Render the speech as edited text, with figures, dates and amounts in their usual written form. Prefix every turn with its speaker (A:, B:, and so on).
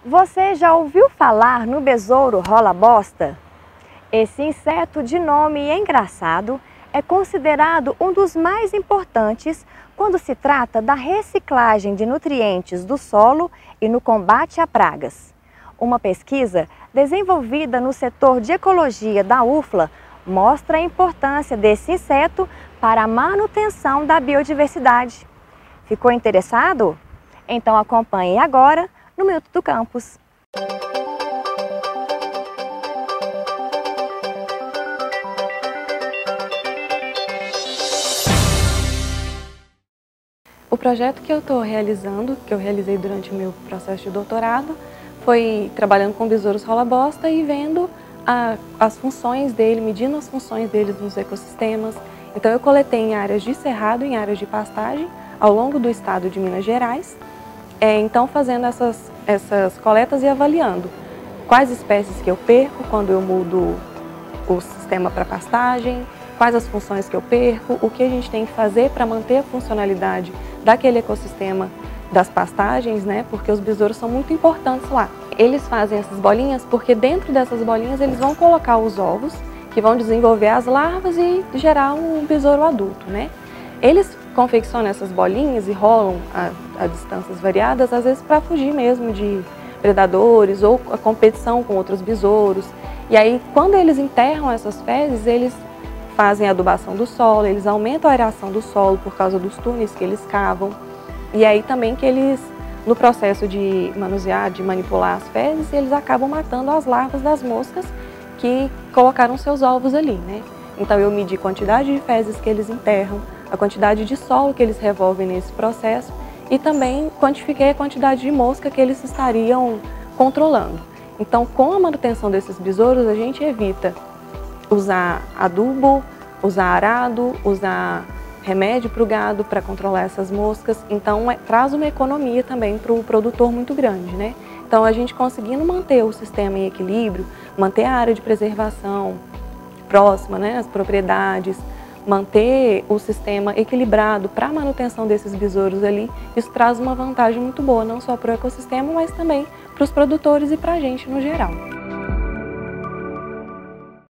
A: Você já ouviu falar no besouro rola-bosta? Esse inseto de nome engraçado é considerado um dos mais importantes quando se trata da reciclagem de nutrientes do solo e no combate a pragas. Uma pesquisa desenvolvida no setor de ecologia da UFLA mostra a importância desse inseto para a manutenção da biodiversidade. Ficou interessado? Então acompanhe agora no Minuto do Campus.
B: O projeto que eu estou realizando, que eu realizei durante o meu processo de doutorado, foi trabalhando com besouros rola-bosta e vendo as funções dele, medindo as funções deles nos ecossistemas. Então eu coletei em áreas de cerrado, em áreas de pastagem, ao longo do estado de Minas Gerais, então fazendo essas coletas e avaliando quais espécies que eu perco quando eu mudo o sistema para pastagem, quais as funções que eu perco, o que a gente tem que fazer para manter a funcionalidade daquele ecossistema das pastagens, né? Porque os besouros são muito importantes lá. Eles fazem essas bolinhas porque dentro dessas bolinhas eles vão colocar os ovos, que vão desenvolver as larvas e gerar um besouro adulto, né? Eles confeccionam essas bolinhas e rolam a distâncias variadas, às vezes para fugir mesmo de predadores ou a competição com outros besouros. E aí, quando eles enterram essas fezes, eles fazem a adubação do solo, eles aumentam a aeração do solo por causa dos túneis que eles cavam. E aí também que eles, no processo de manusear, de manipular as fezes, eles acabam matando as larvas das moscas que colocaram seus ovos ali, né? Então eu medi a quantidade de fezes que eles enterram, a quantidade de solo que eles revolvem nesse processo e também quantifiquei a quantidade de mosca que eles estariam controlando. Então, com a manutenção desses besouros, a gente evita usar adubo, usar arado, usar remédio para o gado para controlar essas moscas. Então, traz uma economia também para o produtor muito grande, né? Então, a gente conseguindo manter o sistema em equilíbrio, manter a área de preservação próxima, né, as propriedades, manter o sistema equilibrado para a manutenção desses besouros ali, isso traz uma vantagem muito boa, não só para o ecossistema, mas também para os produtores e para a gente no geral.